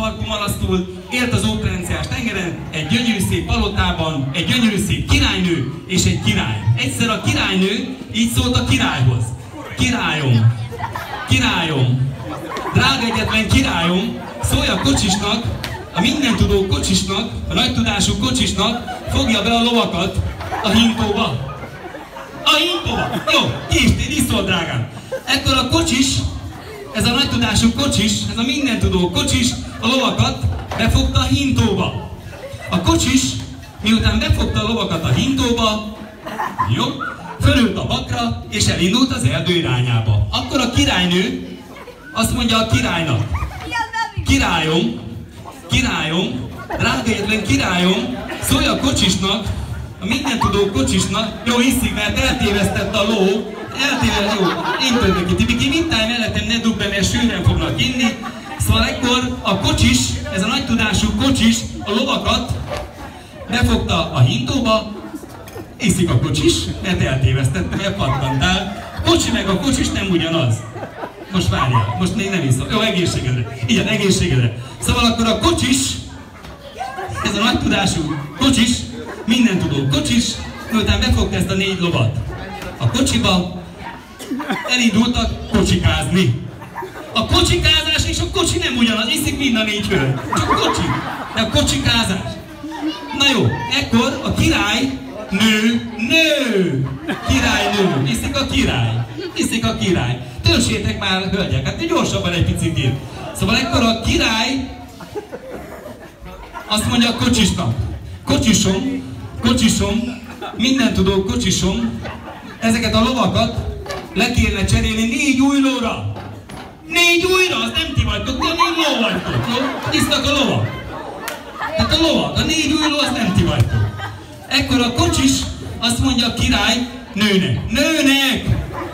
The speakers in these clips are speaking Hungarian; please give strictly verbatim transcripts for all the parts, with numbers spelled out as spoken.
farkumalasztul, élt az óperenciás tengeren, egy gyönyörű szép palotában, egy gyönyörű szép királynő és egy király. Egyszer a királynő így szólt a királyhoz. Királyom, királyom, drága egyetlen királyom, szólj a kocsisnak, a mindentudó kocsisnak, a nagy tudású kocsisnak, fogja be a lovakat a hintóba. A hintóba! Jó, ki is, így szól, drágám. Ekkor a kocsis, ez a nagy tudású kocsis, ez a mindentudó kocsis, a lovakat befogta a hintóba. A kocsis, miután befogta a lovakat a hintóba, jó, fölült a bakra, és elindult az erdő irányába. Akkor a királynő azt mondja a királynak, királyom, királyom, drága egyetlen királyom, szólj a kocsisnak, a mindentudó kocsisnak, jó, hiszik, mert eltévesztett a ló, eltévesztett, jó, én töltök ki, Tibiki, mindtáj mellettem ne dugd be, mert sűrűen fognak inni. Szóval ekkor a kocsis, ez a nagy tudású kocsis, a lovakat befogta a hintóba, iszik a kocsis, mert eltévesztette, mert pattantál. Kocsi meg a kocsis nem ugyanaz. Most várjál, most még nem iszol. Jó, egészségedre. Igen, egészségedre. Szóval akkor a kocsis, ez a nagy tudású kocsis, mindentudó kocsis, miután befogta ezt a négy lovat a kocsiba, elindultak kocsikázni. A kocsikázás és a kocsi nem ugyanaz, iszik mind a négy hölgy. Csak kocsi, de a kocsikázás. Na jó, ekkor a király, nő, nő, királynő, iszik a király, iszik a király. Törzsétek már, hölgyek, hát gyorsabban egy picit. Szóval ekkor a király azt mondja a kocsisnak, kocsisom, kocsisom, mindentudó kocsisom, ezeket a lovakat le kéne cserélni négy új lóra. Négy újra, az nem ti vagytok, de négy ló vagytok, jó? Isznak a lovak. Hát a lovak, a négy új ló, az nem ti vagytok. Ekkor a kocsis azt mondja a király nőnek, nőnek!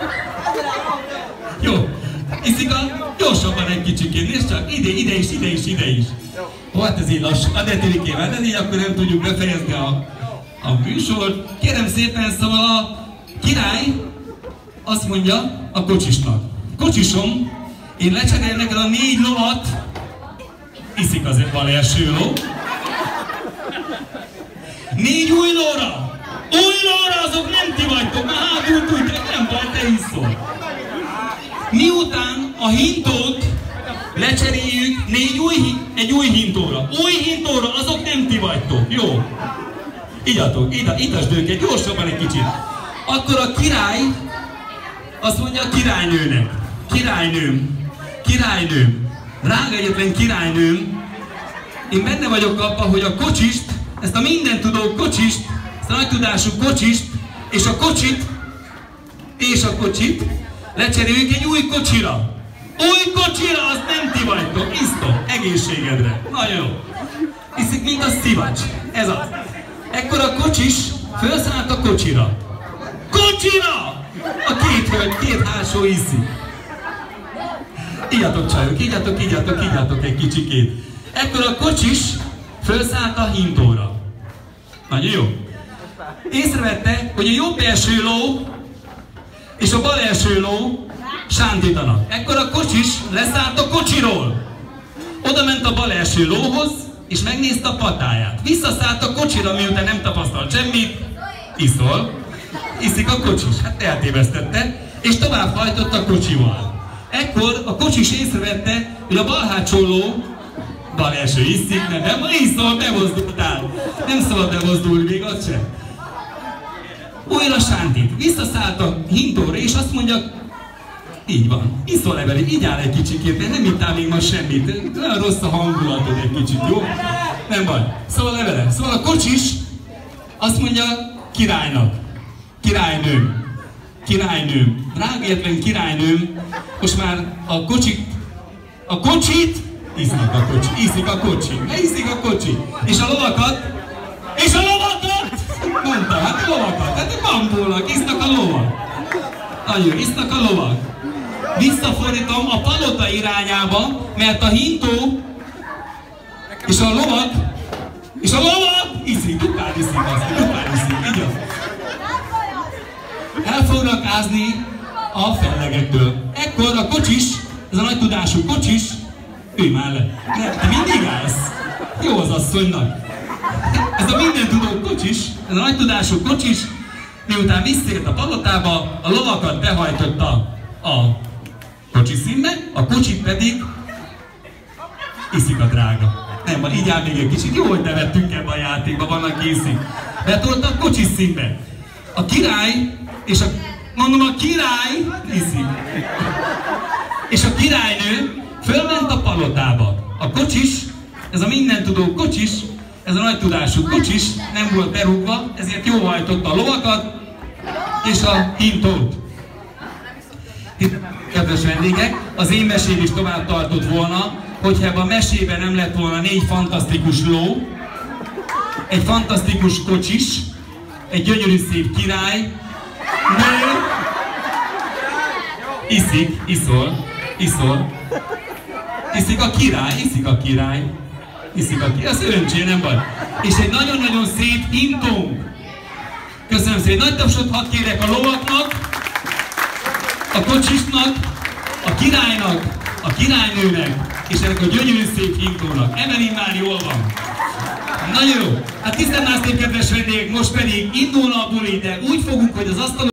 Jó, iszik a gyorsabban egy kicsikét, nézd csak, ide, ide is, ide is, ide is. Ó, hát ez így lassú, de Tilikével, de így akkor nem tudjuk befejezni a, a műsort. Kérem szépen, szóval a király azt mondja a kocsisnak, kocsisom, én lecserélem neked a négy lovat, iszik az egy bal első ló. Négy új lóra! Új lóra, azok nem ti vagytok, mert hátul tudják, nem baj, te iszol. Miután a hintót lecseréljük négy új, egy új hintóra. Új hintóra, azok nem ti vagytok, jó? Igyatok, itasd őket, gyorsabban egy kicsit. Akkor a király azt mondja a királynőnek, királynőm, királynőm, drága egyetlen királynőm, én benne vagyok abban, hogy a kocsist, ezt a mindentudó kocsist, ezt a nagy tudású kocsist, és a kocsit, és a kocsit, lecseréljük egy új kocsira. Új kocsira, az nem ti vagytok, isztok, egészségedre. Nagyon jó. Iszik, mint a szivacs. Ez az. Ekkor a kocsis felszállt a kocsira. Kocsira! A két hölgy, két hársó iszik. Igyatok, csajok, igyatok, igyatok, igyatok egy kicsikét. Ekkor a kocsis felszállt a hintóra. Nagyon jó. Észrevette, hogy a jobb első ló és a bal első ló sántítanak. Ekkor a kocsis leszállt a kocsiról. Oda ment a bal első lóhoz, és megnézte a patáját. Visszaszállt a kocsira, miután nem tapasztalt semmit. Iszol. Iszik a kocsis. Hát eltévesztette, és tovább hajtott a kocsival. Ekkor a kocsis észrevette, hogy a bal hátsó ló, bal első iszik, nem, nem, iszol, bemozdultál. Nem szabad bemozdulni, még az sem. Újra sántít. Visszaszállt a hintóra, és azt mondja, így van, iszol leveli, így áll egy kicsikét, de nem ittál még ma semmit. Olyan rossz a hangulatod egy kicsit, jó? Nem baj. Szóval levele. Szóval a kocsis azt mondja királynak, királynőm, királynőm, drága egyetlen királynőm, most már a kocsit, a kocsit, isznak a kocsi, iszik a kocsi, ne iszik a kocsi, és a lovakat, és a lovakat, mondta, hát a lovakat, hát bambulnak, isznak a lovak. Nagyon, isznak a lovak. Visszafordítom a palota irányába, mert a hintó és a lovak, és a lovak iszik, dupán iszik azt, dupán iszik, így az. El fognak ázni a fellegektől. Ekkor a kocsis, ez a nagy tudású kocsis, Ülj már le. Te mindig állsz. Jó az asszonynak. Ez a minden tudó kocsis, ez a nagy tudású kocsis, miután visszért a palotába, a lovakat behajtotta a kocsiszínbe, a kocsit pedig iszik a drága. Nem, van, így áll még egy kicsit. Jó, hogy nevettünk ebbe a játékba, vannak iszik. Betolta a kocsiszínbe. A király, és a, mondom, a király iszik. És a királynő fölment a palotába. A kocsis, ez a mindentudó kocsis, ez a nagy tudású kocsis, nem volt berúgva, ezért jól hajtotta a lovakat és a hintót. Kedves vendégek, az én mesém is tovább tartott volna, hogyha ebben a mesében nem lett volna négy fantasztikus ló, egy fantasztikus kocsis, egy gyönyörű szép király, nő, iszik, iszol, iszol, iszik a király, iszik a király, iszik a király, az öncsé, nem baj. És egy nagyon-nagyon szép hintónk. Köszönöm szépen, nagy tapsot hadd kérek a lovaknak, a kocsisnak, a királynak, a királynőnek, és ennek a gyönyörű szép hintónak. Emelin már jól van. Nagyon jó. Hát tisztán szép kedves vendégek, most pedig indulna a buli, de úgy fogunk, hogy az asztalon